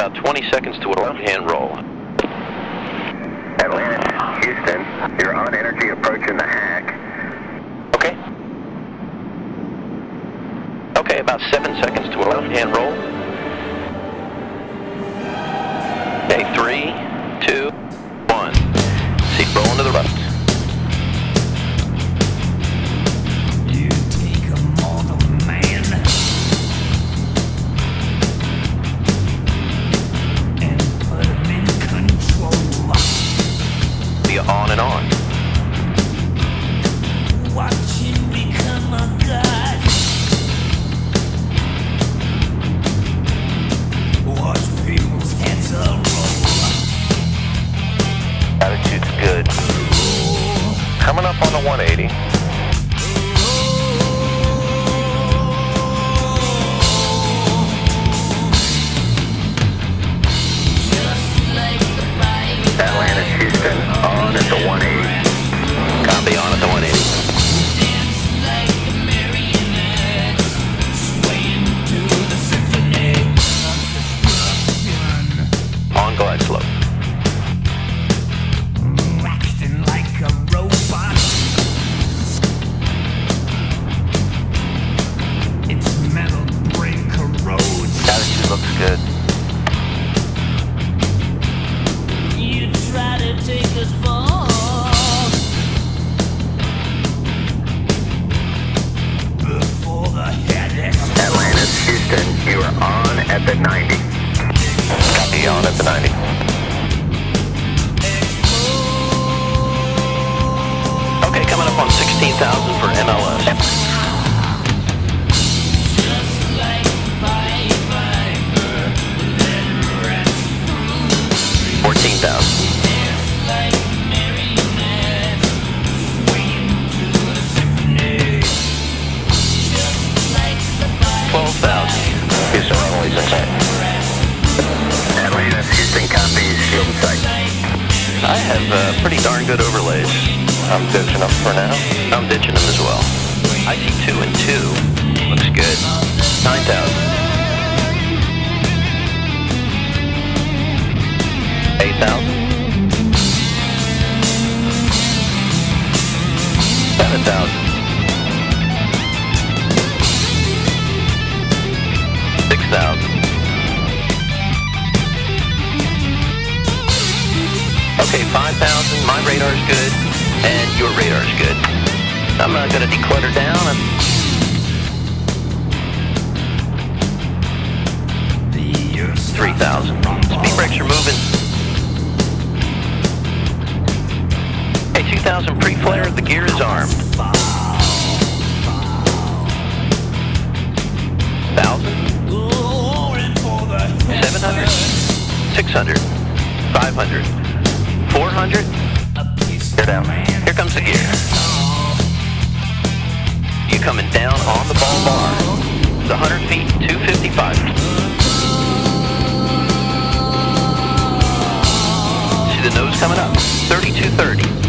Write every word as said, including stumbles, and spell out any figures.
about twenty seconds to a left-hand roll. Atlanta, Houston, you're on energy approaching the hack. Okay. Okay, about seven seconds to a left-hand roll. Okay, three, two, one. Seat rolling to the left. You take a mortal man and put him in control. Be on and on. Watch him become a god. Watch people's heads roll. Attitude's good. Coming up on the one eighty. Atlanta, Houston, on at the one eighty. Copy, on at the one eighty. On glide slope. Acting like a robot. Its metal brain corrodes. Attitude looks good. You try to take us far before the headache. Atlanta, Houston, you are on at the ninety. Copy, on at the ninety. Okay, coming up on sixteen thousand for M L S. fourteen thousand. twelve thousand. Houston, runways in sight. Atlanta, Houston, copies, shield in sight. I have uh, pretty darn good overlays. I'm ditching them for now. I'm ditching them as well. I see two and two. Looks good. nine thousand. eight thousand. seven thousand. six thousand. Okay, five thousand. My radar's good, and your radar's good. I'm not going to declutter down. I'm three thousand. Speed brakes are moving. Hey, two thousand pre-flare. The gear is armed. one thousand. seven hundred. six hundred. five hundred. four hundred. You're down. Here comes the gear. You coming down on the ball bar. The one hundred feet, two fifty-five. See the nose coming up. thirty-two thirty.